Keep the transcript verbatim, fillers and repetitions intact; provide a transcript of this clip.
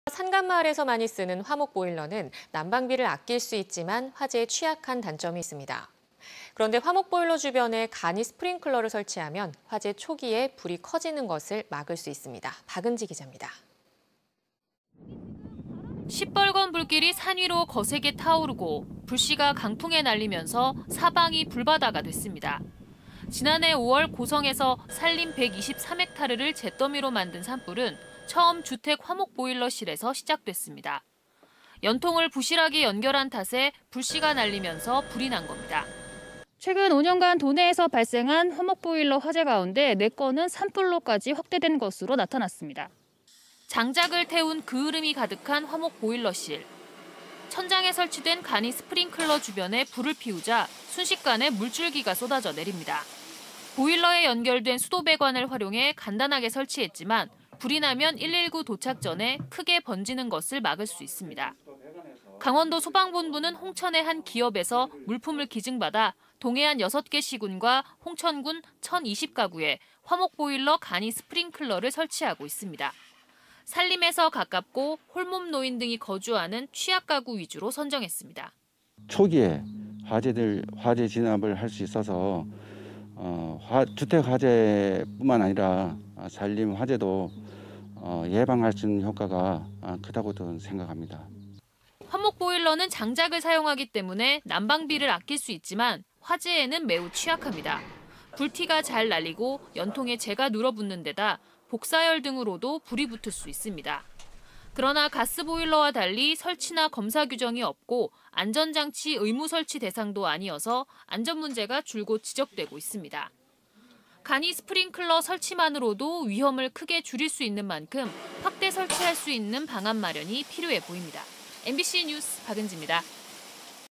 산간마을에서 많이 쓰는 화목 보일러는 난방비를 아낄 수 있지만 화재에 취약한 단점이 있습니다. 그런데 화목 보일러 주변에 간이 스프링클러를 설치하면 화재 초기에 불이 커지는 것을 막을 수 있습니다. 박은지 기자입니다. 시뻘건 불길이 산 위로 거세게 타오르고 불씨가 강풍에 날리면서 사방이 불바다가 됐습니다. 지난해 오월 고성에서 산림 백이십삼 헥타르를 잿더미로 만든 산불은 처음 주택 화목 보일러실에서 시작됐습니다. 연통을 부실하게 연결한 탓에 불씨가 날리면서 불이 난 겁니다. 최근 오 년간 도내에서 발생한 화목 보일러 화재 가운데 네 건은 산불로까지 확대된 것으로 나타났습니다. 장작을 태운 그을음이 가득한 화목 보일러실. 천장에 설치된 간이 스프링클러 주변에 불을 피우자 순식간에 물줄기가 쏟아져 내립니다. 보일러에 연결된 수도배관을 활용해 간단하게 설치했지만 불이 나면 일일구 도착 전에 크게 번지는 것을 막을 수 있습니다. 강원도 소방본부는 홍천의 한 기업에서 물품을 기증받아 동해안 여섯 개 시군과 홍천군 천이십 가구에 화목 보일러 간이 스프링클러를 설치하고 있습니다. 산림에서 가깝고 홀몸 노인 등이 거주하는 취약 가구 위주로 선정했습니다. 초기에 화재들 화재 진압을 할 수 있어서 어, 화, 주택 화재뿐만 아니라 산림 화재도 어, 예방할 수 있는 효과가 크다고 저는 생각합니다. 화목 보일러는 장작을 사용하기 때문에 난방비를 아낄 수 있지만 화재에는 매우 취약합니다. 불티가 잘 날리고 연통에 재가 눌어붙는 데다 복사열 등으로도 불이 붙을 수 있습니다. 그러나 가스보일러와 달리 설치나 검사 규정이 없고 안전장치 의무 설치 대상도 아니어서 안전 문제가 줄곧 지적되고 있습니다. 간이 스프링클러 설치만으로도 위험을 크게 줄일 수 있는 만큼 확대 설치할 수 있는 방안 마련이 필요해 보입니다. 엠비씨 뉴스 박은지입니다.